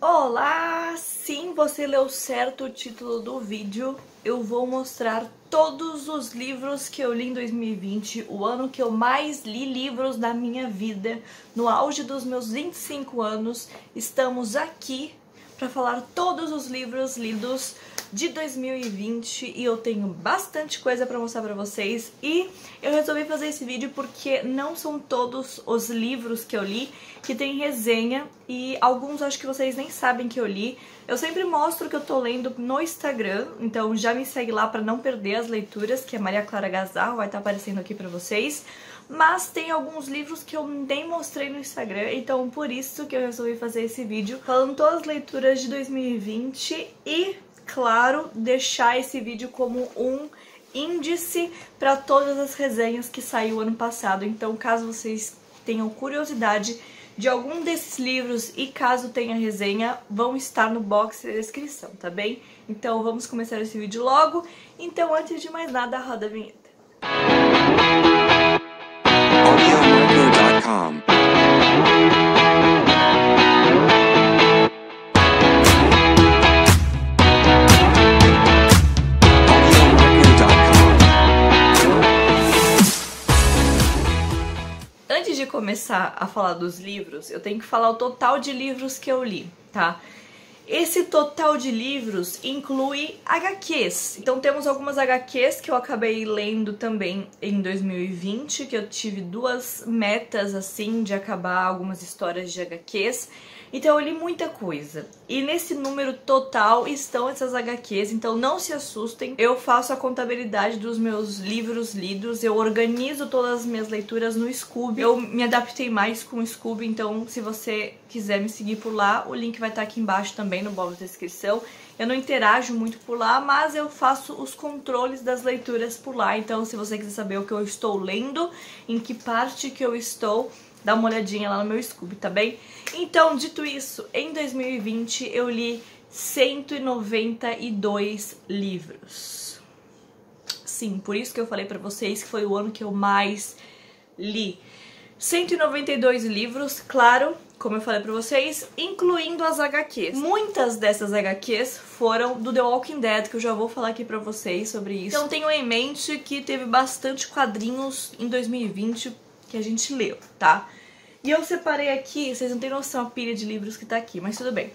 Olá! Sim, você leu certo o título do vídeo. Eu vou mostrar todos os livros que eu li em 2020, o ano que eu mais li livros na minha vida, no auge dos meus 25 anos. Estamos aqui para falar todos os livros lidos de 2020 e eu tenho bastante coisa para mostrar para vocês. E eu resolvi fazer esse vídeo porque não são todos os livros que eu li que tem resenha e alguns acho que vocês nem sabem que eu li. Eu sempre mostro o que eu tô lendo no Instagram, então já me segue lá para não perder as leituras, que é Maria Clara Gazarro, vai estar aparecendo aqui para vocês. Mas tem alguns livros que eu nem mostrei no Instagram, então por isso que eu resolvi fazer esse vídeo falando todas as leituras de 2020 e, claro, deixar esse vídeo como um índice para todas as resenhas que saiu ano passado. Então, caso vocês tenham curiosidade de algum desses livros e caso tenha resenha, vão estar no box da descrição, tá bem? Então vamos começar esse vídeo logo. Então, antes de mais nada, roda a vinheta. Audiomarco.com. Antes de começar a falar dos livros, eu tenho que falar o total de livros que eu li, tá? Esse total de livros inclui HQs. Então temos algumas HQs que eu acabei lendo também em 2020, que eu tive duas metas assim de acabar algumas histórias de HQs. Então eu li muita coisa. E nesse número total estão essas HQs, então não se assustem. Eu faço a contabilidade dos meus livros lidos, eu organizo todas as minhas leituras no Scooby. Eu me adaptei mais com o Scooby, então se você quiser me seguir por lá, o link vai estar aqui embaixo também no box da descrição. Eu não interajo muito por lá, mas eu faço os controles das leituras por lá. Então se você quiser saber o que eu estou lendo, em que parte que eu estou, dá uma olhadinha lá no meu Scooby, tá bem? Então, dito isso, em 2020 eu li 192 livros. Sim, por isso que eu falei pra vocês que foi o ano que eu mais li. 192 livros, claro, como eu falei pra vocês, incluindo as HQs. Muitas dessas HQs foram do The Walking Dead, que eu já vou falar aqui pra vocês sobre isso. Então tenham em mente que teve bastante quadrinhos em 2020 que a gente leu, tá? E eu separei aqui, vocês não têm noção a pilha de livros que tá aqui, mas tudo bem.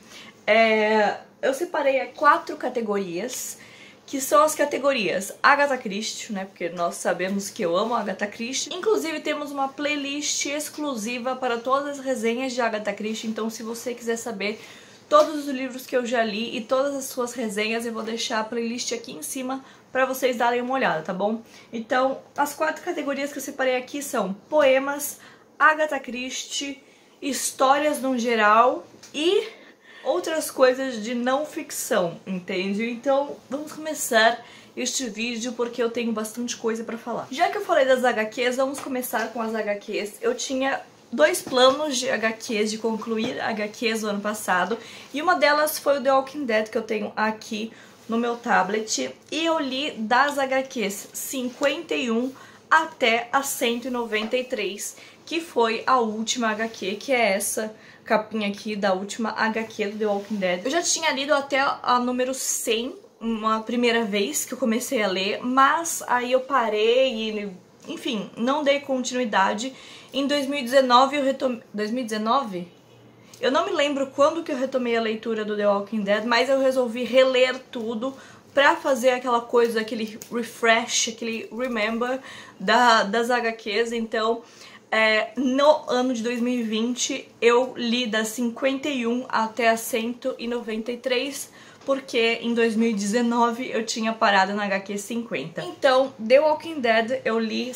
Eu separei 4 categorias, que são as categorias Agatha Christie, né? Porque nós sabemos que eu amo a Agatha Christie. Inclusive temos uma playlist exclusiva para todas as resenhas de Agatha Christie, então se você quiser saber todos os livros que eu já li e todas as suas resenhas, eu vou deixar a playlist aqui em cima para vocês darem uma olhada, tá bom? Então, as 4 categorias que eu separei aqui são poemas, Agatha Christie, histórias no geral e outras coisas de não ficção, entende? Então, vamos começar este vídeo porque eu tenho bastante coisa pra falar. Já que eu falei das HQs, vamos começar com as HQs. Eu tinha 2 planos de HQs, de concluir HQs do ano passado, e uma delas foi o The Walking Dead, que eu tenho aqui no meu tablet, e eu li das HQs 51 até a 193, que foi a última HQ, que é essa capinha aqui da última HQ do The Walking Dead. Eu já tinha lido até a número 100 uma primeira vez que eu comecei a ler, mas aí eu parei e, enfim, não dei continuidade. Em 2019 eu retomei... 2019? Eu não me lembro quando que eu retomei a leitura do The Walking Dead, mas eu resolvi reler tudo pra fazer aquela coisa, aquele refresh, aquele remember das HQs. Então, no ano de 2020, eu li das 51 até a 193, porque em 2019 eu tinha parado na HQ 50. Então, The Walking Dead eu li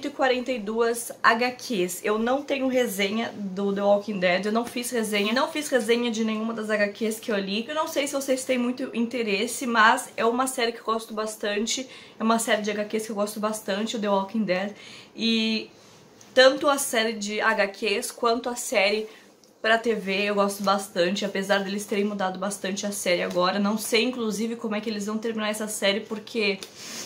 142 HQs. Eu não tenho resenha do The Walking Dead, eu não fiz resenha de nenhuma das HQs que eu li. Eu não sei se vocês têm muito interesse, mas é uma série que eu gosto bastante, é uma série de HQs que eu gosto bastante, o The Walking Dead. E tanto a série de HQs quanto a série pra TV eu gosto bastante, apesar deles terem mudado bastante a série agora. Não sei, inclusive, como é que eles vão terminar essa série, porque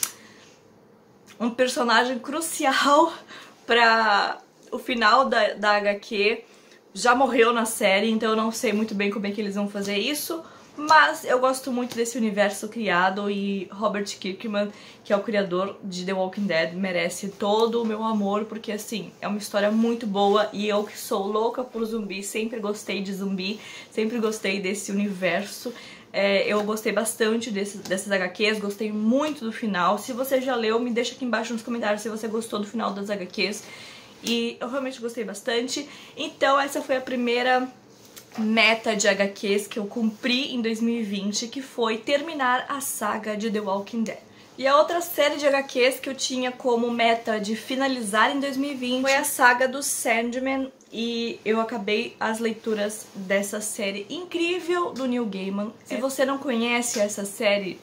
um personagem crucial pra o final da HQ já morreu na série, então eu não sei muito bem como é que eles vão fazer isso. Mas eu gosto muito desse universo criado e Robert Kirkman, que é o criador de The Walking Dead, merece todo o meu amor, porque assim, é uma história muito boa e eu que sou louca por zumbi, sempre gostei de zumbi, sempre gostei desse universo. Eu gostei bastante dessas HQs, gostei muito do final. Se você já leu, me deixa aqui embaixo nos comentários se você gostou do final das HQs. E eu realmente gostei bastante. Então essa foi a primeira meta de HQs que eu cumpri em 2020, que foi terminar a saga de The Walking Dead. E a outra série de HQs que eu tinha como meta de finalizar em 2020 foi a saga do Sandman, e eu acabei as leituras dessa série incrível do Neil Gaiman. Se você não conhece essa série,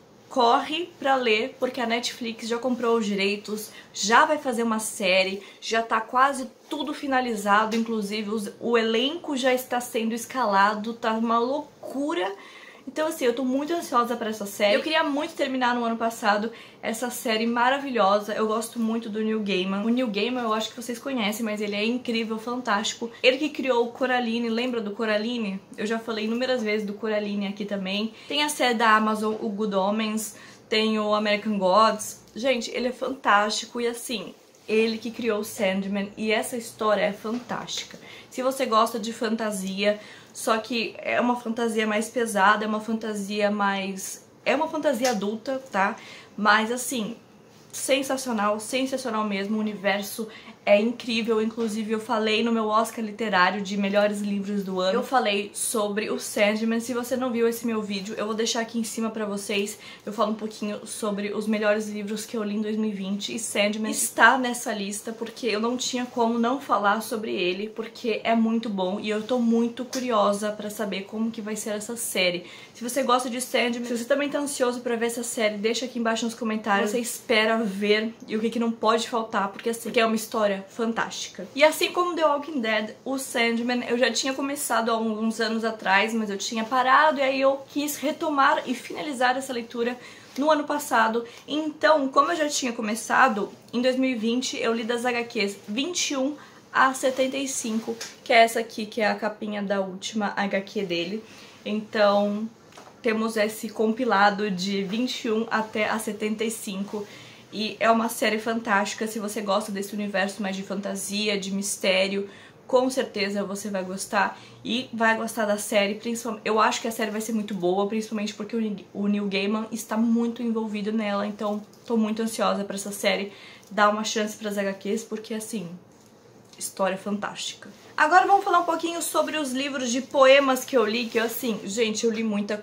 corre pra ler, porque a Netflix já comprou os direitos, já vai fazer uma série, já tá quase tudo finalizado, inclusive o elenco já está sendo escalado, tá uma loucura. Então assim, eu tô muito ansiosa pra essa série. Eu queria muito terminar no ano passado essa série maravilhosa. Eu gosto muito do Neil Gaiman. O Neil Gaiman eu acho que vocês conhecem, mas ele é incrível, fantástico. Ele que criou o Coraline, lembra do Coraline? Eu já falei inúmeras vezes do Coraline aqui também. Tem a série da Amazon, o Good Omens, tem o American Gods. Gente, ele é fantástico e assim, ele que criou o Sandman, e essa história é fantástica. Se você gosta de fantasia, só que é uma fantasia mais pesada, é uma fantasia mais... é uma fantasia adulta, tá? Mas assim, sensacional, sensacional mesmo, o universo é incrível. Inclusive eu falei no meu Oscar literário de melhores livros do ano, eu falei sobre o Sandman. Se você não viu esse meu vídeo, eu vou deixar aqui em cima pra vocês. Eu falo um pouquinho sobre os melhores livros que eu li em 2020 e Sandman está nessa lista porque eu não tinha como não falar sobre ele, porque é muito bom e eu tô muito curiosa pra saber como que vai ser essa série. Se você gosta de Sandman, se você também tá ansioso pra ver essa série, deixa aqui embaixo nos comentários. Você espera ver e o que não pode faltar, porque assim, é uma história fantástica. E assim como The Walking Dead, o Sandman eu já tinha começado há alguns anos atrás, mas eu tinha parado e aí eu quis retomar e finalizar essa leitura no ano passado. Então, como eu já tinha começado, em 2020 eu li das HQs 21 a 75, que é essa aqui, que é a capinha da última HQ dele. Então, temos esse compilado de 21 até a 75. E é uma série fantástica. Se você gosta desse universo mais de fantasia, de mistério, com certeza você vai gostar. E vai gostar da série, principalmente. Eu acho que a série vai ser muito boa, principalmente porque o Neil Gaiman está muito envolvido nela. Então, tô muito ansiosa pra essa série. Dá uma chance pras HQs, porque assim, história fantástica. Agora vamos falar um pouquinho sobre os livros de poemas que eu li, que eu assim, gente, eu li muita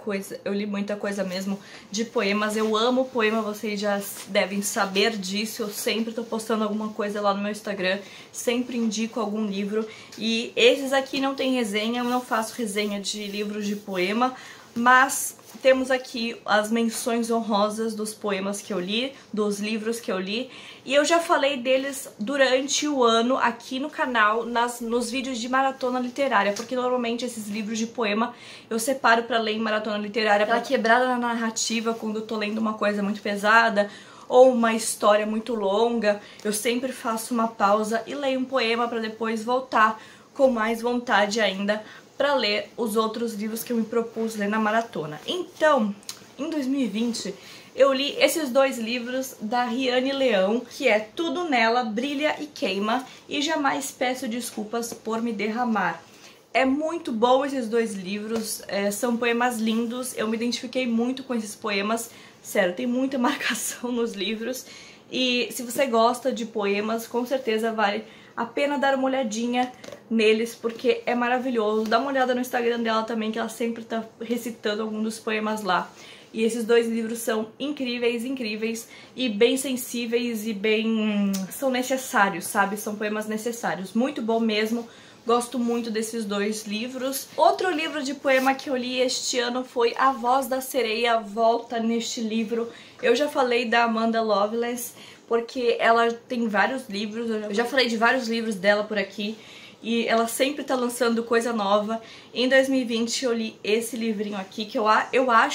coisa mesmo de poemas. Eu amo poema, vocês já devem saber disso, eu sempre tô postando alguma coisa lá no meu Instagram, sempre indico algum livro. E esses aqui não tem resenha, eu não faço resenha de livros de poema, mas temos aqui as menções honrosas dos poemas que eu li, dos livros que eu li, e eu já falei deles durante o ano aqui no canal, nos vídeos de maratona literária, porque normalmente esses livros de poema eu separo pra ler em maratona literária, pra quebrada na narrativa quando eu tô lendo uma coisa muito pesada ou uma história muito longa. Eu sempre faço uma pausa e leio um poema pra depois voltar com mais vontade ainda pra ler os outros livros que eu me propus ler na maratona. Então, em 2020, eu li esses dois livros da Riane Leão, que é Tudo Nela, Brilha e Queima, e Jamais Peço Desculpas por Me Derramar. É muito bom esses dois livros, são poemas lindos, eu me identifiquei muito com esses poemas, sério, tem muita marcação nos livros, e se você gosta de poemas, com certeza vale a pena dar uma olhadinha neles, porque é maravilhoso. Dá uma olhada no Instagram dela também, que ela sempre tá recitando algum dos poemas lá. E esses dois livros são incríveis, incríveis, e bem sensíveis e bem... são necessários, sabe? São poemas necessários. Muito bom mesmo. Gosto muito desses dois livros. Outro livro de poema que eu li este ano foi A Voz da Sereia Volta neste livro. Eu já falei da Amanda Loveless, porque ela tem vários livros, eu já falei de vários livros dela por aqui, e ela sempre tá lançando coisa nova. Em 2020 eu li esse livrinho aqui, que eu acho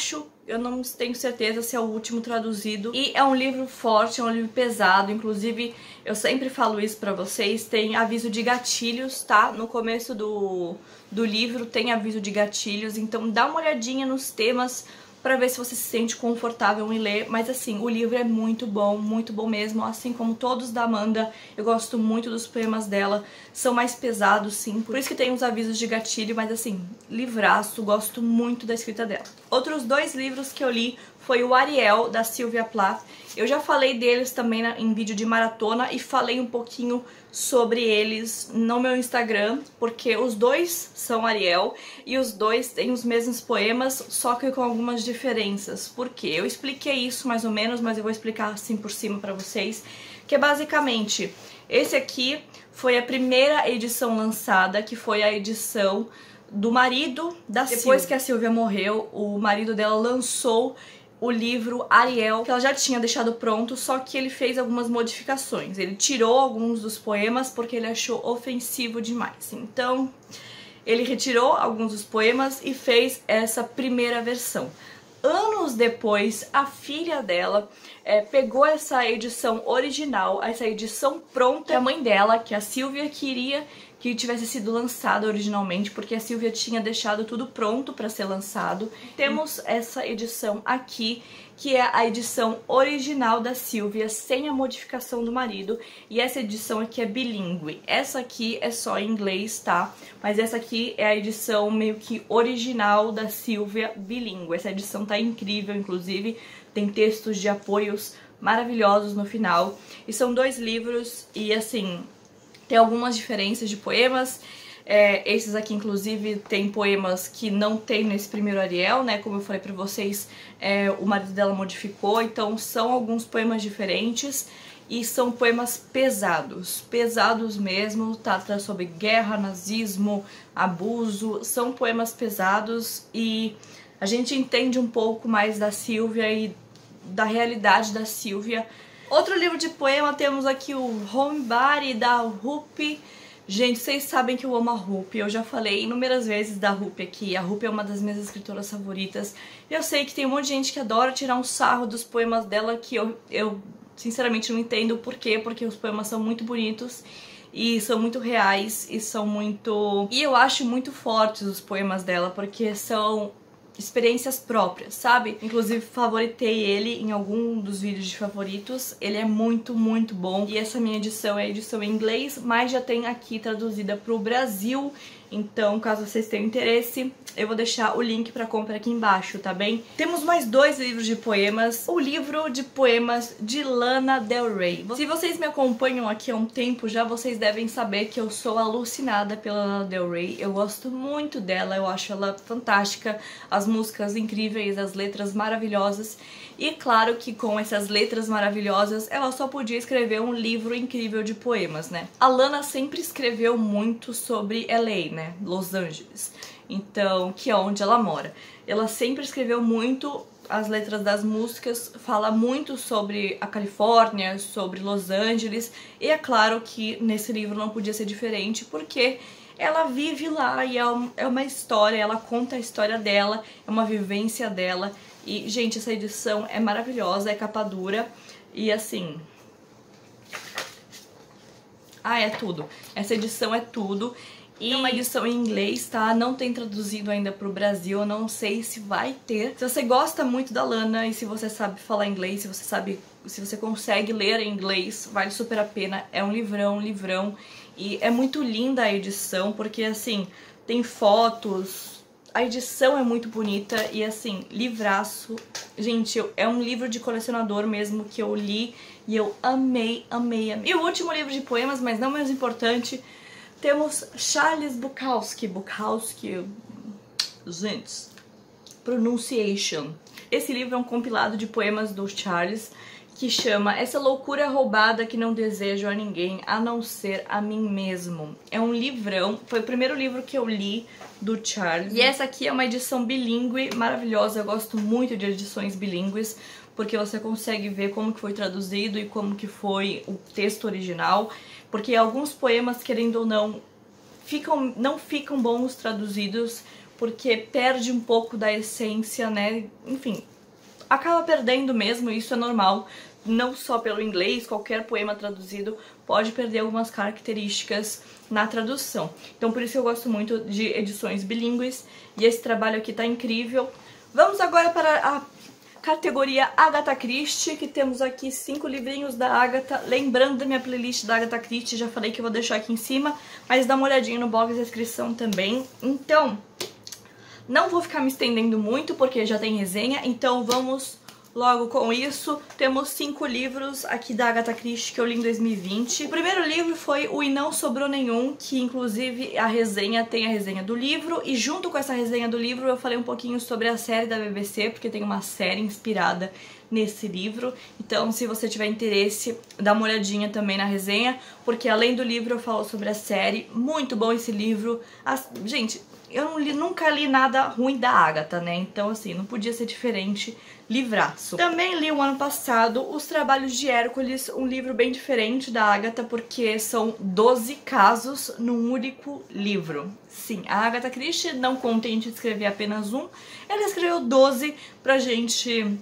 eu não tenho certeza se é o último traduzido. E é um livro forte, é um livro pesado. Inclusive, eu sempre falo isso pra vocês, tem aviso de gatilhos, tá? No começo do livro tem aviso de gatilhos, então dá uma olhadinha nos temas pra ver se você se sente confortável em ler. Mas assim, o livro é muito bom mesmo, assim como todos da Amanda. Eu gosto muito dos poemas dela, são mais pesados sim, por isso que tem uns avisos de gatilho, mas assim, livraço, gosto muito da escrita dela. Outros 2 livros que eu li foi o Ariel, da Sylvia Plath. Eu já falei deles também em vídeo de maratona e falei um pouquinho sobre eles no meu Instagram, porque os 2 são Ariel e os 2 têm os mesmos poemas, só que com algumas diferenças. Por quê? Eu expliquei isso mais ou menos, mas eu vou explicar assim por cima pra vocês, que é basicamente, esse aqui foi a primeira edição lançada, que foi a edição do marido da Sylvia. Depois que a Sylvia morreu, o marido dela lançou o livro Ariel, que ela já tinha deixado pronto, só que ele fez algumas modificações. Ele tirou alguns dos poemas porque ele achou ofensivo demais. Então, ele retirou alguns dos poemas e fez essa primeira versão. Anos depois, a filha dela pegou essa edição original, essa edição pronta. A mãe dela, que a Sylvia queria que tivesse sido lançado originalmente, porque a Sylvia tinha deixado tudo pronto para ser lançado. Temos essa edição aqui, que é a edição original da Sylvia, sem a modificação do marido, e essa edição aqui é bilíngue. Essa aqui é só em inglês, tá? Mas essa aqui é a edição meio que original da Sylvia bilíngue. Essa edição tá incrível, inclusive, tem textos de apoios maravilhosos no final. E são 2 livros e, assim, tem algumas diferenças de poemas. Esses aqui, inclusive, tem poemas que não tem nesse primeiro Ariel, né? Como eu falei pra vocês, o marido dela modificou. Então, são alguns poemas diferentes e são poemas pesados mesmo. Trata sobre guerra, nazismo, abuso. São poemas pesados e a gente entende um pouco mais da Sylvia e da realidade da Sylvia. Outro livro de poema, temos aqui o Homebody, da Rupi. Gente, vocês sabem que eu amo a Rupi, eu já falei inúmeras vezes da Rupi aqui. A Rupi é uma das minhas escritoras favoritas. Eu sei que tem um monte de gente que adora tirar um sarro dos poemas dela, que eu sinceramente não entendo o porquê, porque os poemas são muito bonitos e são muito reais e são muito... E eu acho muito fortes os poemas dela, porque são experiências próprias, sabe? Inclusive favoritei ele em algum dos vídeos de favoritos. Ele é muito bom. E essa minha edição é a edição em inglês, mas já tem aqui traduzida pro Brasil. Então, caso vocês tenham interesse, eu vou deixar o link pra compra aqui embaixo, tá bem? Temos mais 2 livros de poemas. O livro de poemas de Lana Del Rey. Se vocês me acompanham aqui há um tempo já, vocês devem saber que eu sou alucinada pela Lana Del Rey. Eu gosto muito dela, eu acho ela fantástica. As músicas incríveis, as letras maravilhosas. E claro que com essas letras maravilhosas, ela só podia escrever um livro incrível de poemas, né? A Lana sempre escreveu muito sobre LA, né? Los Angeles. Então, que é onde ela mora. Ela sempre escreveu muito, as letras das músicas fala muito sobre a Califórnia, sobre Los Angeles. E é claro que nesse livro não podia ser diferente, porque ela vive lá e é uma história, ela conta a história dela, é uma vivência dela. E, gente, essa edição é maravilhosa, é capa dura e, assim... é tudo. Essa edição é tudo. E é uma edição em inglês, tá? Não tem traduzido ainda pro Brasil, eu não sei se vai ter. Se você gosta muito da Lana e se você sabe falar inglês, se você consegue ler em inglês, vale super a pena. É um livrão. E é muito linda a edição, porque, assim, tem fotos... A edição é muito bonita e, assim, livraço. Gente, é um livro de colecionador mesmo que eu li e eu amei. E o último livro de poemas, mas não menos importante, temos Charles Bukowski. Gente, Pronunciation. Esse livro é um compilado de poemas do Charles, que chama Essa Loucura Roubada que Não Desejo a Ninguém, a Não Ser a Mim Mesmo. É um livrão, foi o primeiro livro que eu li do Charles. E essa aqui é uma edição bilíngue maravilhosa, eu gosto muito de edições bilíngues, porque você consegue ver como que foi traduzido e como que foi o texto original, porque alguns poemas, querendo ou não, não ficam bons traduzidos, porque perde um pouco da essência, né? Enfim, acaba perdendo mesmo, isso é normal. Não só pelo inglês, qualquer poema traduzido pode perder algumas características na tradução. Então por isso que eu gosto muito de edições bilíngues e esse trabalho aqui tá incrível. Vamos agora para a categoria Agatha Christie, que temos aqui 5 livrinhos da Agatha. Lembrando da minha playlist da Agatha Christie, já falei que eu vou deixar aqui em cima, mas dá uma olhadinha no box de descrição também. Então, não vou ficar me estendendo muito porque já tem resenha, então vamos logo com isso. Temos 5 livros aqui da Agatha Christie que eu li em 2020. O primeiro livro foi o E Não Sobrou Nenhum, que inclusive a resenha tem a resenha do livro, e junto com essa resenha do livro eu falei um pouquinho sobre a série da BBC, porque tem uma série inspirada nesse livro. Então, se você tiver interesse, dá uma olhadinha também na resenha, porque além do livro eu falo sobre a série. Muito bom esse livro. Gente, eu nunca li nada ruim da Agatha, né? Então, assim, não podia ser diferente. Livraço. Também li o ano passado Os Trabalhos de Hércules, um livro bem diferente da Agatha, porque são 12 casos num único livro. Sim, a Agatha Christie, não contente de escrever apenas um, ela escreveu 12 pra gente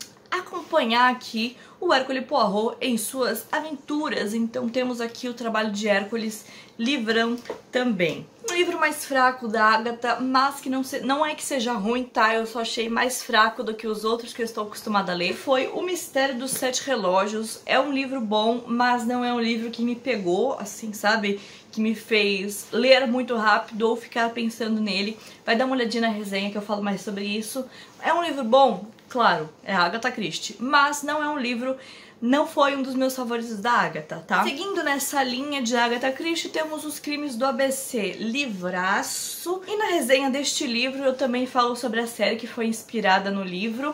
acompanhar aqui o Hercule Poirot em suas aventuras. Então temos aqui o Trabalho de Hércules, livrão também. Um livro mais fraco da Agatha, mas que não é que seja ruim, tá? Eu só achei mais fraco do que os outros que eu estou acostumada a ler. Foi O Mistério dos Sete Relógios. É um livro bom, mas não é um livro que me pegou, assim, sabe? Que me fez ler muito rápido ou ficar pensando nele. Vai dar uma olhadinha na resenha que eu falo mais sobre isso. É um livro bom? Claro, é a Agatha Christie, mas não é um livro, não foi um dos meus favoritos da Agatha, tá? Seguindo nessa linha de Agatha Christie, temos Os Crimes do ABC, livraço. E na resenha deste livro eu também falo sobre a série que foi inspirada no livro.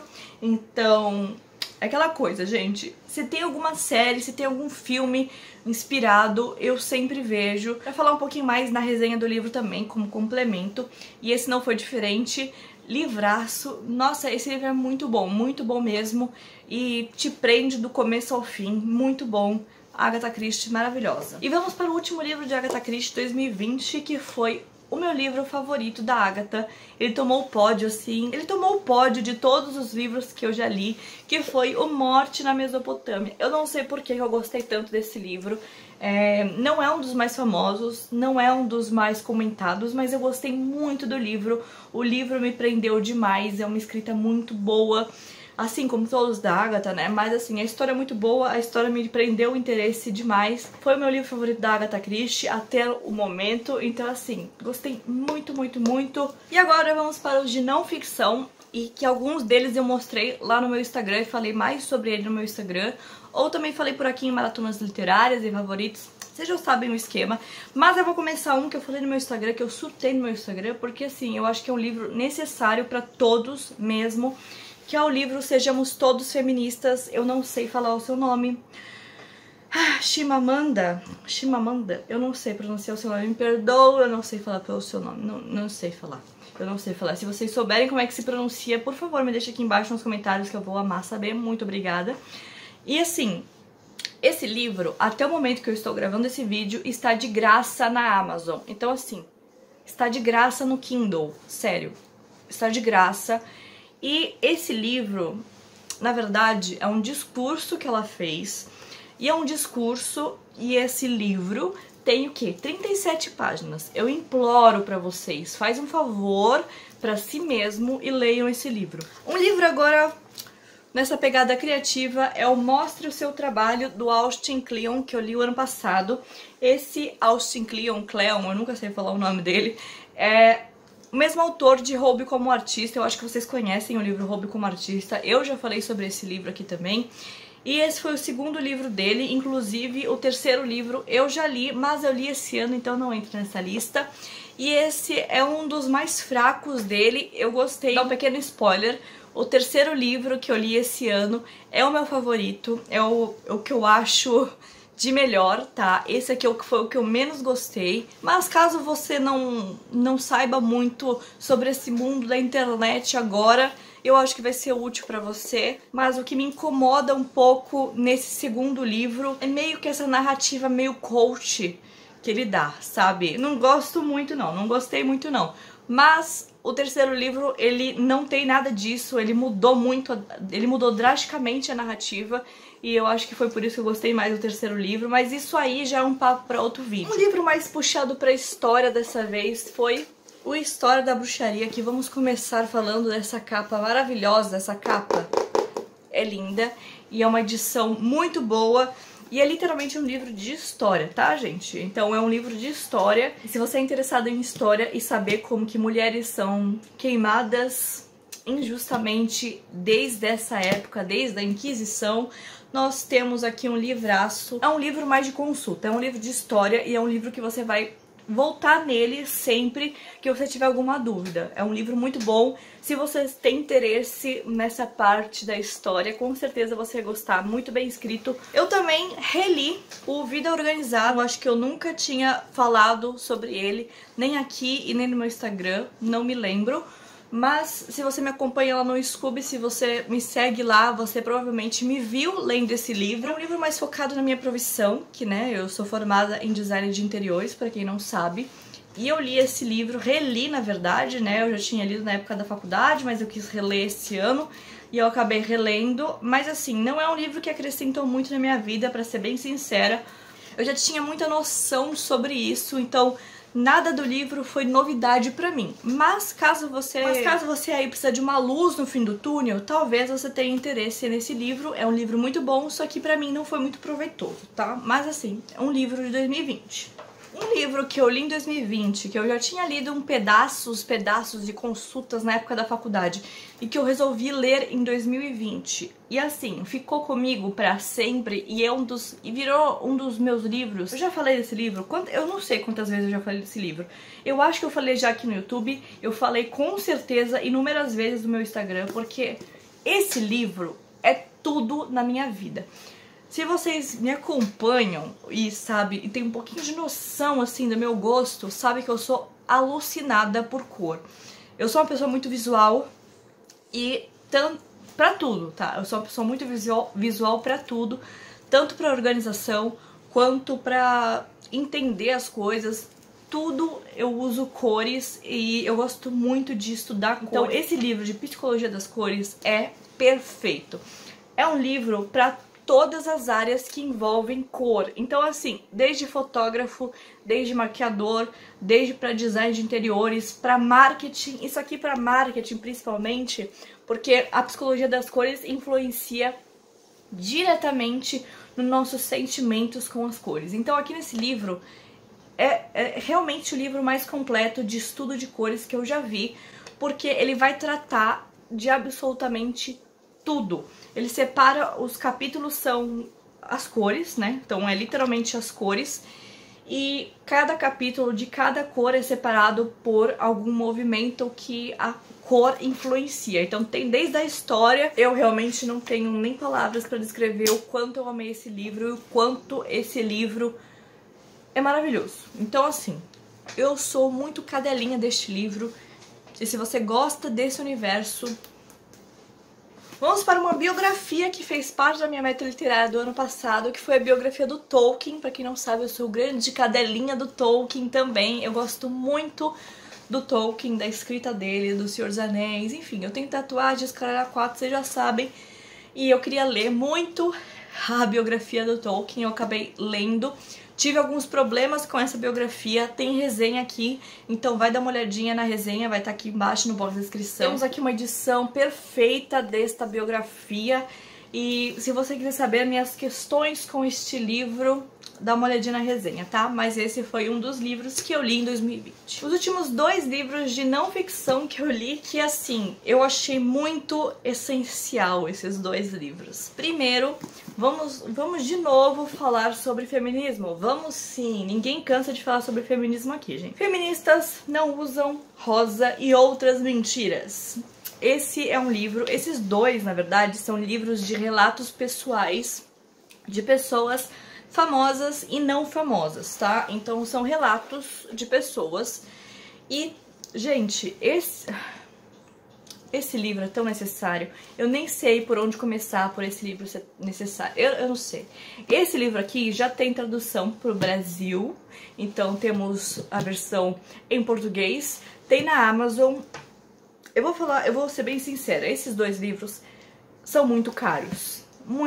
Então, é aquela coisa, gente, se tem alguma série, se tem algum filme inspirado, eu sempre vejo. Pra falar um pouquinho mais na resenha do livro também, como complemento, e esse não foi diferente. Livraço. Nossa, esse livro é muito bom mesmo, e te prende do começo ao fim, muito bom. Agatha Christie, maravilhosa. E vamos para o último livro de Agatha Christie 2020, que foi o meu livro favorito da Agatha. Ele tomou o pódio, assim, ele tomou o pódio de todos os livros que eu já li, que foi O Morte na Mesopotâmia. Eu não sei por que eu gostei tanto desse livro. Não é um dos mais famosos, não é um dos mais comentados, mas eu gostei muito do livro. O livro me prendeu demais, é uma escrita muito boa, assim como todos da Agatha, né? Mas assim, a história é muito boa, a história me prendeu o interesse demais. Foi o meu livro favorito da Agatha Christie até o momento, então assim, gostei muito. E agora vamos para os de não ficção, e que alguns deles eu mostrei lá no meu Instagram e falei mais sobre ele no meu Instagram, ou também falei por aqui em maratonas literárias e favoritos, vocês já sabem o esquema. Mas eu vou começar um que eu falei no meu Instagram, que eu surtei no meu Instagram, porque assim, eu acho que é um livro necessário pra todos mesmo, que é o livro Sejamos Todos Feministas. Eu não sei falar o seu nome. Chimamanda, eu não sei pronunciar o seu nome, me perdoa, eu não sei falar pelo seu nome, não sei falar. Eu não sei falar. Se vocês souberem como é que se pronuncia, por favor, me deixa aqui embaixo nos comentários que eu vou amar saber. Muito obrigada. E assim, esse livro, até o momento que eu estou gravando esse vídeo, está de graça na Amazon. Então assim, está de graça no Kindle, sério, está de graça. E esse livro, na verdade, é um discurso que ela fez. E é um discurso, e esse livro tem o quê? 37 páginas. Eu imploro pra vocês, faz um favor pra si mesmo e leiam esse livro. Um livro agora nessa pegada criativa é o Mostre o Seu Trabalho, do Austin Kleon, que eu li o ano passado. Esse Austin Kleon, eu nunca sei falar o nome dele, é o mesmo autor de Roube como Artista. Eu acho que vocês conhecem o livro Roube como Artista, eu já falei sobre esse livro aqui também. E esse foi o segundo livro dele, inclusive o terceiro livro eu já li, mas eu li esse ano, então não entra nessa lista. E esse é um dos mais fracos dele, eu gostei. Dá um pequeno spoiler, o terceiro livro que eu li esse ano é o meu favorito, é o que eu acho de melhor, tá? Esse aqui foi o que eu menos gostei, mas caso você não saiba muito sobre esse mundo da internet agora, eu acho que vai ser útil pra você. Mas o que me incomoda um pouco nesse segundo livro é meio que essa narrativa meio coach que ele dá, sabe? Não gosto muito não, não gostei muito não. Mas o terceiro livro, ele não tem nada disso, ele mudou muito, ele mudou drasticamente a narrativa, e eu acho que foi por isso que eu gostei mais do terceiro livro, mas isso aí já é um papo pra outro vídeo. Um livro mais puxado pra história dessa vez foi o História da Bruxaria, que vamos começar falando dessa capa maravilhosa. Essa capa é linda e é uma edição muito boa. E é literalmente um livro de história, tá, gente? Então é um livro de história. E se você é interessado em história e saber como que mulheres são queimadas injustamente desde essa época, desde a Inquisição, nós temos aqui um livraço. É um livro mais de consulta, é um livro de história e é um livro que você vai voltar nele sempre que você tiver alguma dúvida. É um livro muito bom. Se você tem interesse nessa parte da história, com certeza você vai gostar. Muito bem escrito. Eu também reli o Vida Organizada. Eu acho que eu nunca tinha falado sobre ele, nem aqui e nem no meu Instagram, não me lembro. Mas se você me acompanha lá no Scooby, se você me segue lá, você provavelmente me viu lendo esse livro. É um livro mais focado na minha profissão, que né, eu sou formada em design de interiores, pra quem não sabe. E eu li esse livro, reli na verdade, né, eu já tinha lido na época da faculdade, mas eu quis reler esse ano. E eu acabei relendo, mas assim, não é um livro que acrescentou muito na minha vida, pra ser bem sincera. Eu já tinha muita noção sobre isso, então nada do livro foi novidade pra mim. Mas caso você aí precisa de uma luz no fim do túnel, talvez você tenha interesse nesse livro. É um livro muito bom, só que pra mim não foi muito proveitoso, tá? Mas assim, é um livro de 2020. Um livro que eu li em 2020, que eu já tinha lido pedaços de consultas na época da faculdade e que eu resolvi ler em 2020. E assim, ficou comigo pra sempre e virou um dos meus livros. Eu já falei desse livro, eu não sei quantas vezes eu já falei desse livro. Eu acho que eu falei já aqui no YouTube, eu falei com certeza inúmeras vezes no meu Instagram, porque esse livro é tudo na minha vida. Se vocês me acompanham e sabe, e tem um pouquinho de noção assim do meu gosto, sabe que eu sou alucinada por cor. Eu sou uma pessoa muito visual e pra tudo, tá? Eu sou uma pessoa muito visual pra tudo, tanto pra organização quanto pra entender as coisas. Tudo eu uso cores e eu gosto muito de estudar cores. Então esse livro de Psicologia das Cores é perfeito. É um livro pra todas as áreas que envolvem cor. Então assim, desde fotógrafo, desde maquiador, desde para design de interiores, para marketing. Isso aqui para marketing principalmente, porque a psicologia das cores influencia diretamente nos nossos sentimentos com as cores. Então aqui nesse livro é realmente o livro mais completo de estudo de cores que eu já vi, porque ele vai tratar de absolutamente tudo. Ele separa, os capítulos são as cores, né? Então é literalmente as cores. E cada capítulo de cada cor é separado por algum movimento que a cor influencia. Então tem desde a história. Eu realmente não tenho nem palavras para descrever o quanto eu amei esse livro e o quanto esse livro é maravilhoso. Então assim, eu sou muito cadelinha deste livro. E se você gosta desse universo, vamos para uma biografia que fez parte da minha meta literária do ano passado, que foi a biografia do Tolkien. Pra quem não sabe, eu sou grande cadelinha do Tolkien também. Eu gosto muito do Tolkien, da escrita dele, do Senhor dos Anéis, enfim, eu tenho tatuagens, caralho, 4, vocês já sabem. E eu queria ler muito a biografia do Tolkien, eu acabei lendo. Tive alguns problemas com essa biografia, tem resenha aqui, então vai dar uma olhadinha na resenha, vai estar aqui embaixo no box da descrição. Temos aqui uma edição perfeita desta biografia e se você quiser saber minhas questões com este livro, dá uma olhadinha na resenha, tá? Mas esse foi um dos livros que eu li em 2020. Os últimos 2 livros de não ficção que eu li, que assim, eu achei muito essencial esses 2 livros. Primeiro, vamos de novo falar sobre feminismo. Vamos sim, ninguém cansa de falar sobre feminismo aqui, gente. Feministas não usam rosa e outras mentiras. Esse é um livro, esses 2, na verdade, são livros de relatos pessoais de pessoas famosas e não famosas, tá? Então são relatos de pessoas. E, gente, esse livro é tão necessário. Eu nem sei por onde começar por esse livro ser necessário. Eu não sei. Esse livro aqui já tem tradução pro Brasil. Então temos a versão em português, Tem na Amazon. Eu vou ser bem sincera, esses dois livros são muito caros,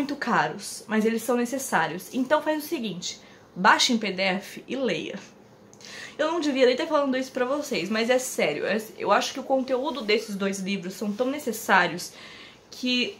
mas eles são necessários. Então faz o seguinte, baixa em PDF e leia. Eu não devia nem estar falando isso pra vocês, mas é sério, eu acho que o conteúdo desses dois livros são tão necessários que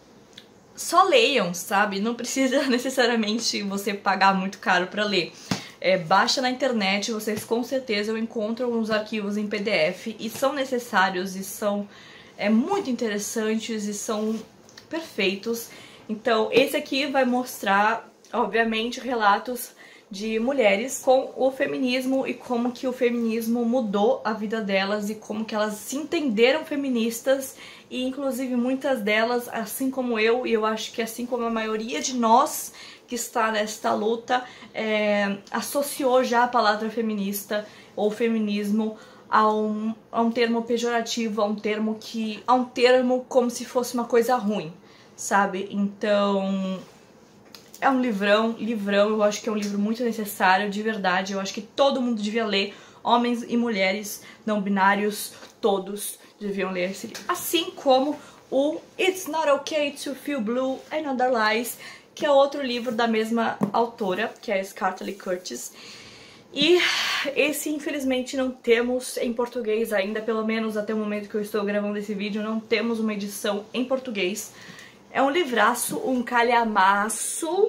só leiam, sabe? Não precisa necessariamente você pagar muito caro pra ler. Baixa na internet, vocês com certeza encontram os arquivos em PDF e são necessários e são muito interessantes e são perfeitos. Então esse aqui vai mostrar, obviamente, relatos de mulheres com o feminismo e como que o feminismo mudou a vida delas e como que elas se entenderam feministas e inclusive muitas delas, assim como eu, e eu acho que assim como a maioria de nós que está nesta luta, associou já a palavra feminista ou feminismo a um termo pejorativo, a um termo como se fosse uma coisa ruim, sabe? Então é um livrão, eu acho que é um livro muito necessário, de verdade, eu acho que todo mundo devia ler, homens e mulheres não binários, todos deviam ler esse livro. Assim como o It's Not Okay to Feel Blue and Other Lies, que é outro livro da mesma autora, que é a Scarlett Curtis. E esse, infelizmente, não temos em português ainda, pelo menos até o momento que eu estou gravando esse vídeo, não temos uma edição em português. É um livraço, um calhamaço,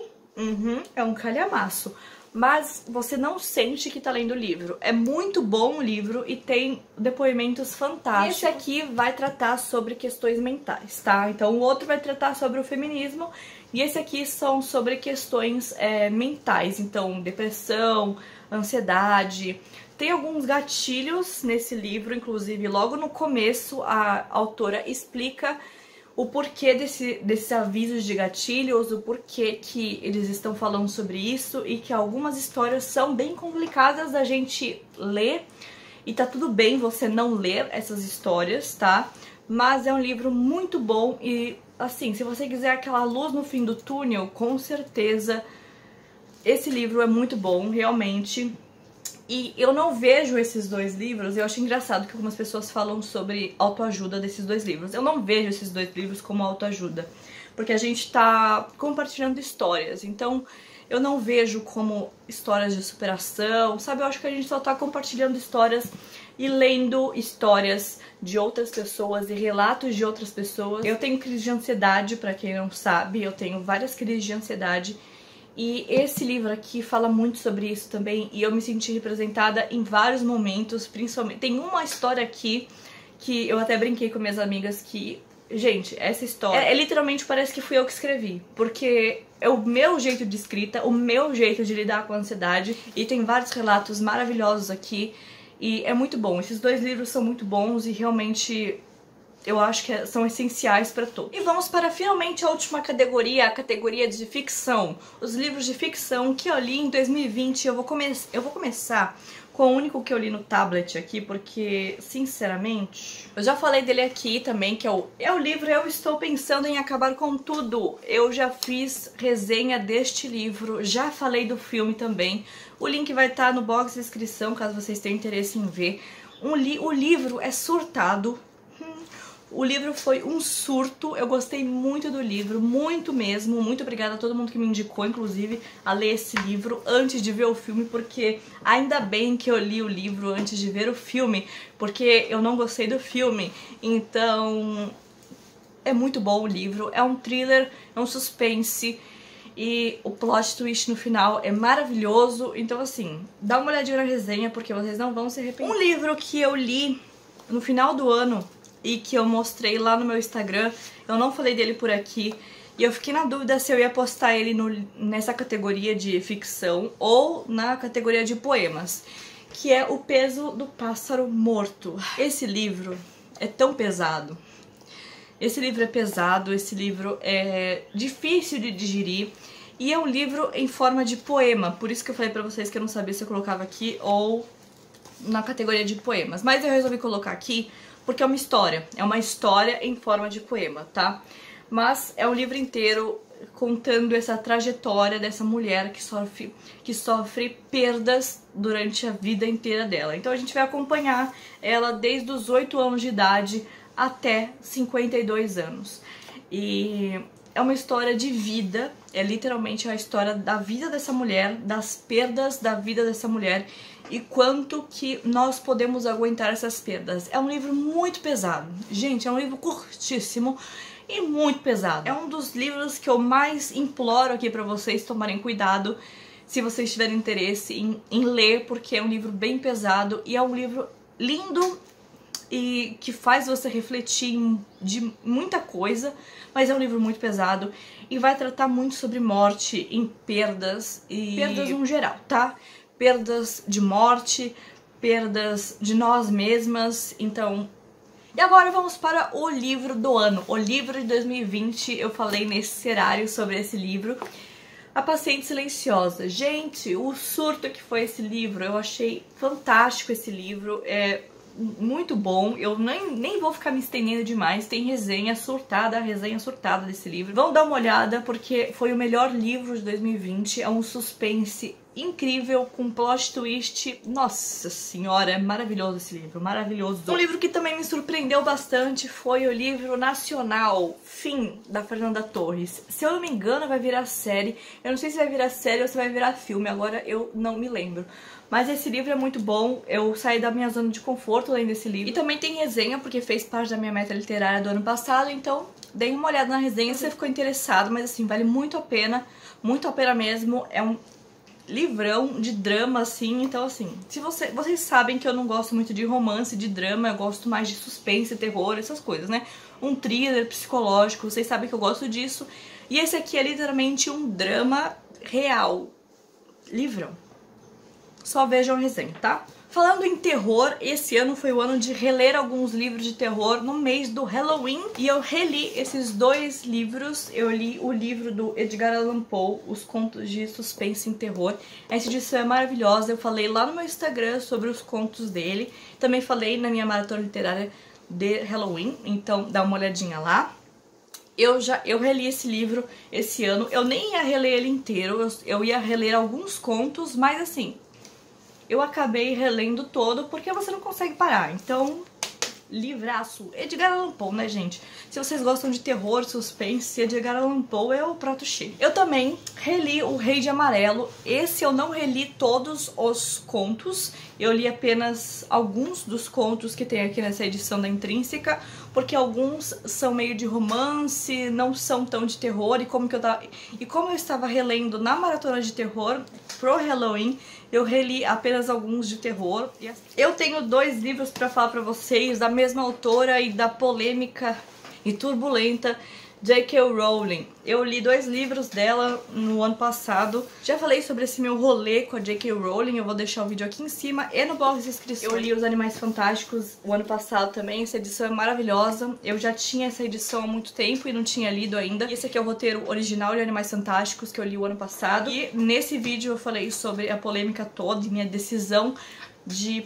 é um calhamaço, mas você não sente que tá lendo o livro. É muito bom o livro e tem depoimentos fantásticos. E esse aqui vai tratar sobre questões mentais, tá? Então o outro vai tratar sobre o feminismo e esse aqui são sobre questões mentais, então depressão, ansiedade. Tem alguns gatilhos nesse livro, inclusive logo no começo a autora explica o porquê desses avisos de gatilhos, o porquê que eles estão falando sobre isso e que algumas histórias são bem complicadas da gente ler e tá tudo bem você não ler essas histórias, tá? Mas é um livro muito bom e, assim, se você quiser aquela luz no fim do túnel, com certeza esse livro é muito bom, realmente. E eu não vejo esses dois livros, eu acho engraçado que algumas pessoas falam sobre autoajuda desses dois livros. Eu não vejo esses dois livros como autoajuda, porque a gente tá compartilhando histórias, então eu não vejo como histórias de superação, sabe? Eu acho que a gente só tá compartilhando histórias e lendo histórias de outras pessoas e relatos de outras pessoas. Eu tenho crise de ansiedade, pra quem não sabe, eu tenho várias crises de ansiedade. E esse livro aqui fala muito sobre isso também, e eu me senti representada em vários momentos, principalmente... Tem uma história aqui que eu até brinquei com minhas amigas que... Gente, essa história... literalmente parece que fui eu que escrevi, porque é o meu jeito de escrita, o meu jeito de lidar com a ansiedade, e tem vários relatos maravilhosos aqui, e é muito bom. Esses dois livros são muito bons e realmente... eu acho que são essenciais para todos. E vamos para finalmente a última categoria, a categoria de ficção. Os livros de ficção que eu li em 2020, eu vou começar com o único que eu li no tablet aqui, porque, sinceramente, eu já falei dele aqui também, que é o livro Eu Estou Pensando em Acabar com Tudo. Eu já fiz resenha deste livro, já falei do filme também. O link vai estar no box de descrição, caso vocês tenham interesse em ver. O livro é surtado. O livro foi um surto, eu gostei muito do livro, muito mesmo. Muito obrigada a todo mundo que me indicou, inclusive, a ler esse livro antes de ver o filme, porque ainda bem que eu li o livro antes de ver o filme, porque eu não gostei do filme. Então, é muito bom o livro, é um thriller, é um suspense, e o plot twist no final é maravilhoso. Então, assim, dá uma olhadinha na resenha, porque vocês não vão se arrepender. Um livro que eu li no final do ano e que eu mostrei lá no meu Instagram, eu não falei dele por aqui, e eu fiquei na dúvida se eu ia postar ele nessa categoria de ficção ou na categoria de poemas, que é O Peso do Pássaro Morto. Esse livro é tão pesado, esse livro é pesado, esse livro é difícil de digerir, e é um livro em forma de poema, por isso que eu falei pra vocês que eu não sabia se eu colocava aqui ou na categoria de poemas, mas eu resolvi colocar aqui porque é uma história em forma de poema, tá? Mas é um livro inteiro, contando essa trajetória dessa mulher que sofre perdas durante a vida inteira dela. Então a gente vai acompanhar ela desde os 8 anos de idade até 52 anos. E é uma história de vida, é literalmente a história da vida dessa mulher, das perdas da vida dessa mulher e quanto que nós podemos aguentar essas perdas. É um livro muito pesado. Gente, é um livro curtíssimo e muito pesado. É um dos livros que eu mais imploro aqui pra vocês tomarem cuidado se vocês tiverem interesse em ler, porque é um livro bem pesado e é um livro lindo e que faz você refletir de muita coisa, mas é um livro muito pesado e vai tratar muito sobre morte em perdas e perdas no geral, tá? Perdas de morte, perdas de nós mesmas, então... E agora vamos para o livro do ano, o livro de 2020, eu falei nesse cenário sobre esse livro, A Paciente Silenciosa. Gente, o surto que foi esse livro, eu achei fantástico esse livro, é muito bom, eu nem vou ficar me estendendo demais, tem resenha surtada desse livro. Vão dar uma olhada porque foi o melhor livro de 2020, é um suspense incrível, com plot twist, nossa senhora, é maravilhoso esse livro, maravilhoso. Um livro que também me surpreendeu bastante foi o livro nacional Fim, da Fernanda Torres. Se eu não me engano vai virar série, eu não sei se vai virar série ou se vai virar filme, agora eu não me lembro. Mas esse livro é muito bom, eu saí da minha zona de conforto lendo esse livro. E também tem resenha, porque fez parte da minha meta literária do ano passado, então dei uma olhada na resenha se você ficou interessado, mas assim, vale muito a pena mesmo, é um livrão de drama, assim, então assim, se vocês sabem que eu não gosto muito de romance, de drama, eu gosto mais de suspense, terror, essas coisas, né? Um thriller psicológico, vocês sabem que eu gosto disso, e esse aqui é literalmente um drama real, livrão. Só vejam a resenha, tá? Falando em terror, esse ano foi o ano de reler alguns livros de terror no mês do Halloween. E eu reli esses 2 livros. Eu li o livro do Edgar Allan Poe, Os Contos de Suspense em Terror. Essa edição é maravilhosa. Eu falei lá no meu Instagram sobre os contos dele. Também falei na minha maratona literária de Halloween, então dá uma olhadinha lá. Eu reli esse livro esse ano. Eu nem ia reler ele inteiro, eu ia reler alguns contos, mas assim... eu acabei relendo todo porque você não consegue parar, então livraço. Edgar Allan Poe, né, gente? Se vocês gostam de terror, suspense, Edgar Allan Poe é o prato cheio. Eu também reli O Rei de Amarelo. Esse eu não reli todos os contos, eu li apenas alguns dos contos que tem aqui nessa edição da Intrínseca, porque alguns são meio de romance, não são tão de terror, e como eu estava relendo na maratona de terror pro Halloween, eu reli apenas alguns de terror. Eu tenho 2 livros pra falar pra vocês, da mesma autora e da polêmica e turbulenta J.K. Rowling. Eu li 2 livros dela no ano passado. Já falei sobre esse meu rolê com a J.K. Rowling, eu vou deixar o vídeo aqui em cima e no box de inscrições. Eu li Os Animais Fantásticos o ano passado também, essa edição é maravilhosa. Eu já tinha essa edição há muito tempo e não tinha lido ainda. E esse aqui é o roteiro original de Animais Fantásticos que eu li o ano passado. E nesse vídeo eu falei sobre a polêmica toda e minha decisão de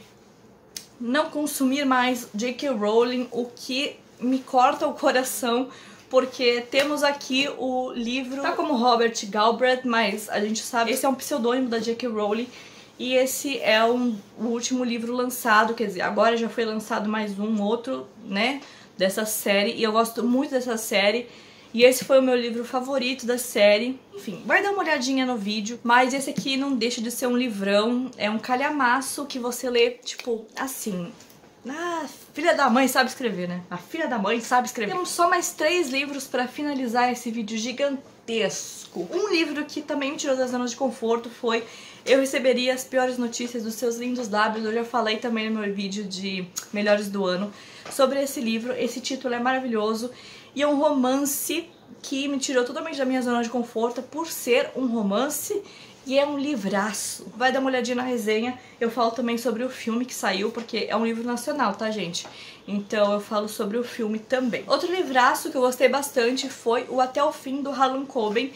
não consumir mais J.K. Rowling, o que me corta o coração, porque temos aqui o livro, tá como Robert Galbraith, mas a gente sabe, esse é um pseudônimo da J.K. Rowling, e esse é o último livro lançado, quer dizer, agora já foi lançado mais um outro, né, dessa série, e eu gosto muito dessa série, e esse foi o meu livro favorito da série. Enfim, vai dar uma olhadinha no vídeo, mas esse aqui não deixa de ser um livrão, é um calhamaço que você lê, tipo, assim... Ah, filha da mãe sabe escrever, né? A filha da mãe sabe escrever. Temos só mais 3 livros pra finalizar esse vídeo gigantesco. Um livro que também me tirou das zonas de conforto foi Eu Receberia as Piores Notícias dos Seus Lindos Lábios. Eu já falei também no meu vídeo de Melhores do Ano sobre esse livro. Esse título é maravilhoso e é um romance que me tirou totalmente da minha zona de conforto por ser um romance. E é um livraço. Vai dar uma olhadinha na resenha. Eu falo também sobre o filme que saiu, porque é um livro nacional, tá, gente? Então eu falo sobre o filme também. Outro livraço que eu gostei bastante foi o Até o Fim, do Harlan Coben.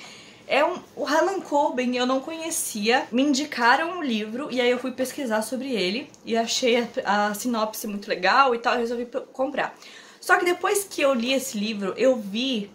O Harlan Coben eu não conhecia, me indicaram um livro e aí eu fui pesquisar sobre ele e achei a sinopse muito legal e tal, e resolvi comprar. Só que depois que eu li esse livro, eu vi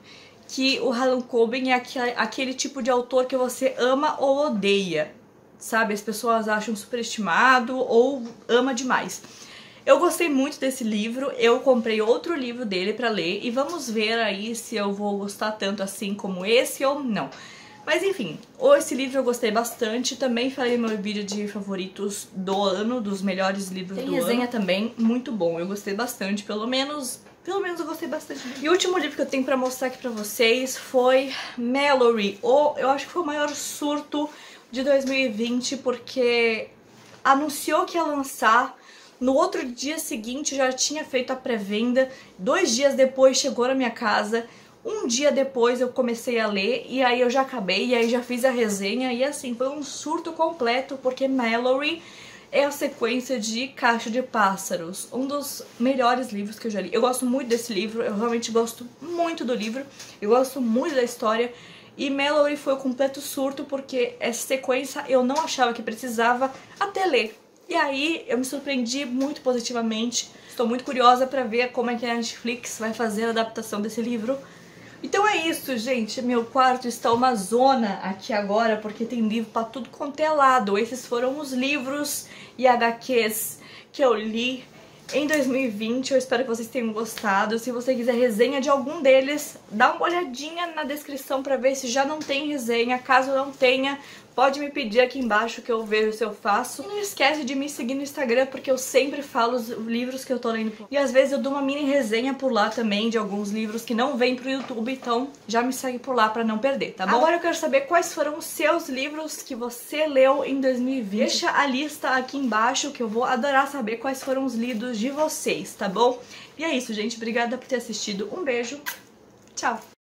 que o Harlan Coben é aquele tipo de autor que você ama ou odeia, sabe? As pessoas acham superestimado ou ama demais. Eu gostei muito desse livro, eu comprei outro livro dele pra ler e vamos ver aí se eu vou gostar tanto assim como esse ou não. Mas enfim, esse livro eu gostei bastante, também falei no meu vídeo de favoritos do ano, dos melhores livros do ano. Tem resenha também, muito bom, eu gostei bastante, pelo menos eu gostei bastante. E o último livro que eu tenho pra mostrar aqui pra vocês foi Mallory, eu acho que foi o maior surto de 2020, porque anunciou que ia lançar, no outro dia seguinte já tinha feito a pré-venda, 2 dias depois chegou na minha casa, um dia depois eu comecei a ler, e aí eu já acabei, e aí já fiz a resenha, e assim, foi um surto completo, porque Mallory é a sequência de Caixa de Pássaros, um dos melhores livros que eu já li. Eu gosto muito desse livro, eu realmente gosto muito do livro, eu gosto muito da história, e Mallory foi um completo surto, porque essa sequência eu não achava que precisava até ler. E aí eu me surpreendi muito positivamente, estou muito curiosa pra ver como é que a Netflix vai fazer a adaptação desse livro. Então é isso, gente, meu quarto está uma zona aqui agora, porque tem livro pra tudo quanto é lado. Esses foram os livros e HQs que eu li em 2020, eu espero que vocês tenham gostado. Se você quiser resenha de algum deles, dá uma olhadinha na descrição pra ver se já não tem resenha. Caso não tenha, pode me pedir aqui embaixo que eu vejo se eu faço. E não esquece de me seguir no Instagram, porque eu sempre falo os livros que eu tô lendo. E às vezes eu dou uma mini resenha por lá também de alguns livros que não vêm pro YouTube, então já me segue por lá pra não perder, tá bom? Agora eu quero saber quais foram os seus livros que você leu em 2020. Deixa a lista aqui embaixo que eu vou adorar saber quais foram os lidos de vocês, tá bom? E é isso, gente. Obrigada por ter assistido. Um beijo. Tchau!